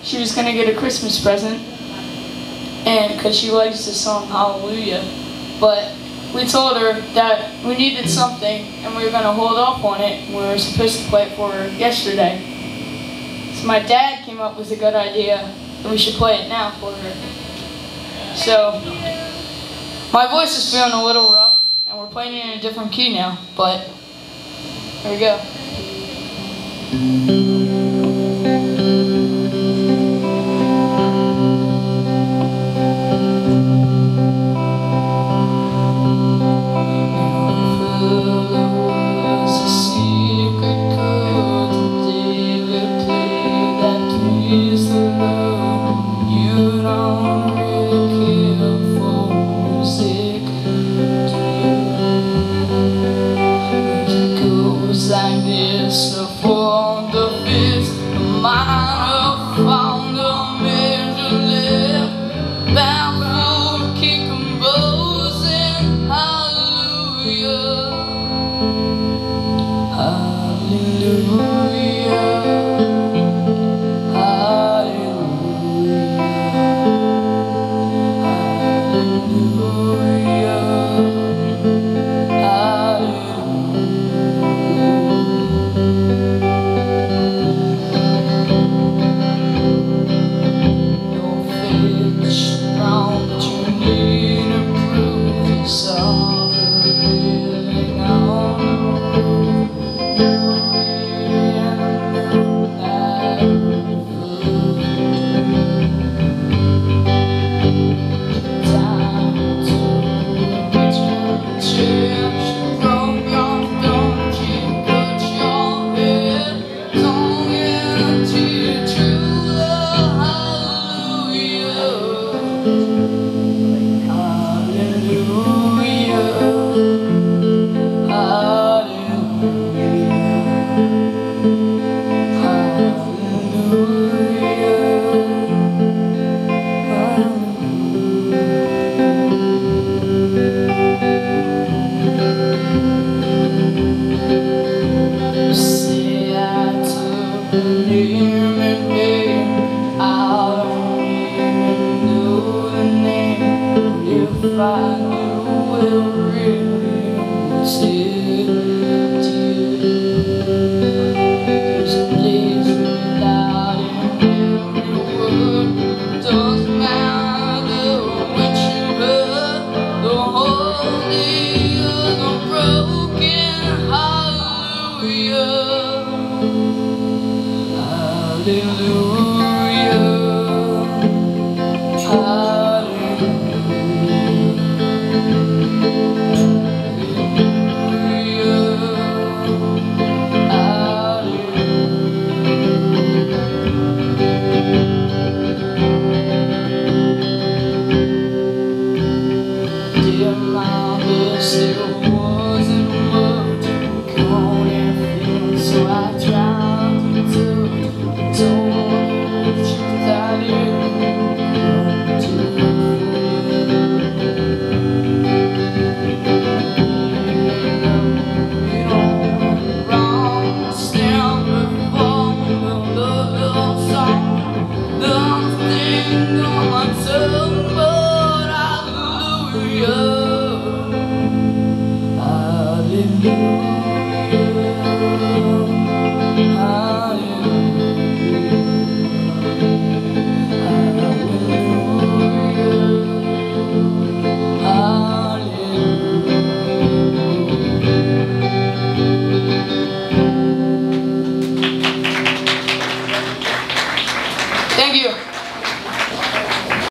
she was going to get a Christmas present, and because she likes the song Hallelujah. But we told her that we needed something, and we were going to hold off on it. We were supposed to play it for her yesterday. So my dad came up with a good idea that we should play it now for her. So my voice is feeling a little rough, and we're playing it in a different key now, but here we go.